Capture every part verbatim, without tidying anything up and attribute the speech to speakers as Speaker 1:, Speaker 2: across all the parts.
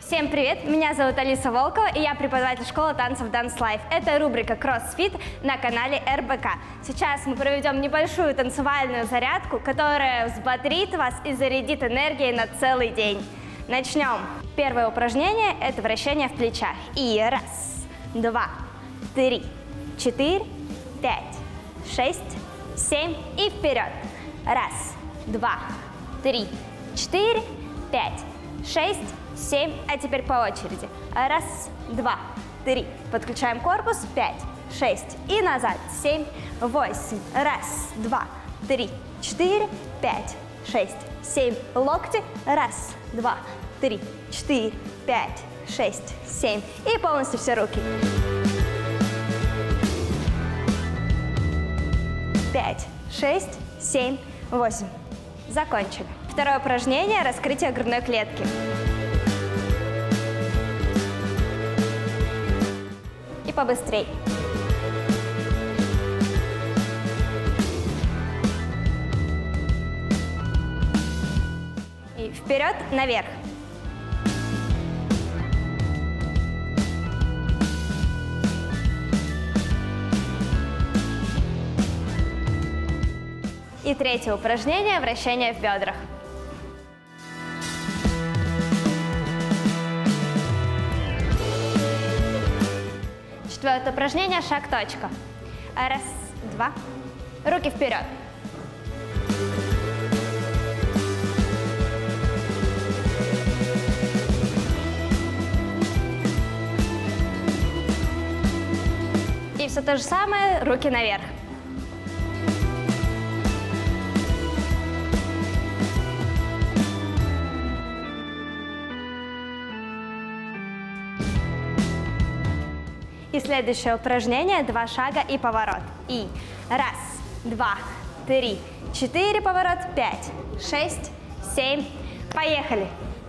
Speaker 1: Всем привет! Меня зовут Алиса Волкова, и я преподаватель школы танцев Dance Life. Это рубрика CrossFit на канале эр бэ ка. Сейчас мы проведем небольшую танцевальную зарядку, которая взбодрит вас и зарядит энергией на целый день. Начнем. Первое упражнение – это вращение в плечах. И раз, два, три, четыре, пять, шесть, семь и вперед. Раз, два, три, четыре, пять, шесть, семь, а теперь по очереди. Раз, два, три. Подключаем корпус. Пять, шесть и назад. Семь, восемь. Раз, два, три, четыре, пять, шесть, семь. Локти. Раз, два, три, четыре, пять, шесть, семь. И полностью все руки. Пять, шесть, семь, восемь. Закончили. Второе упражнение – раскрытие грудной клетки. И побыстрей. И вперед, наверх. И третье упражнение – вращение в бедрах. Четвертое упражнение – шаг-точка. Раз, два. Руки вперед. И все то же самое, руки наверх. И следующее упражнение – два шага и поворот. И раз, два, три, четыре, поворот, пять, шесть, семь. Поехали!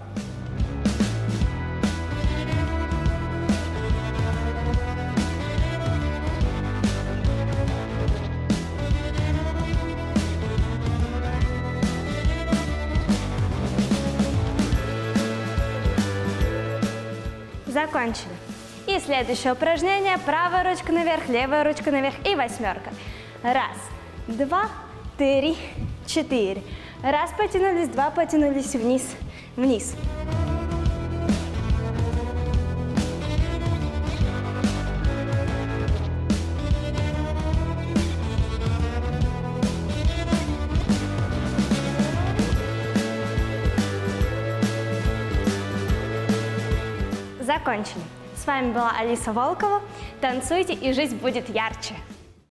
Speaker 1: Закончили. И следующее упражнение – правая ручка наверх, левая ручка наверх и восьмерка. Раз, два, три, четыре. Раз потянулись, два потянулись, вниз, вниз. Закончили. С вами была Алиса Волкова. Танцуйте, и жизнь будет ярче.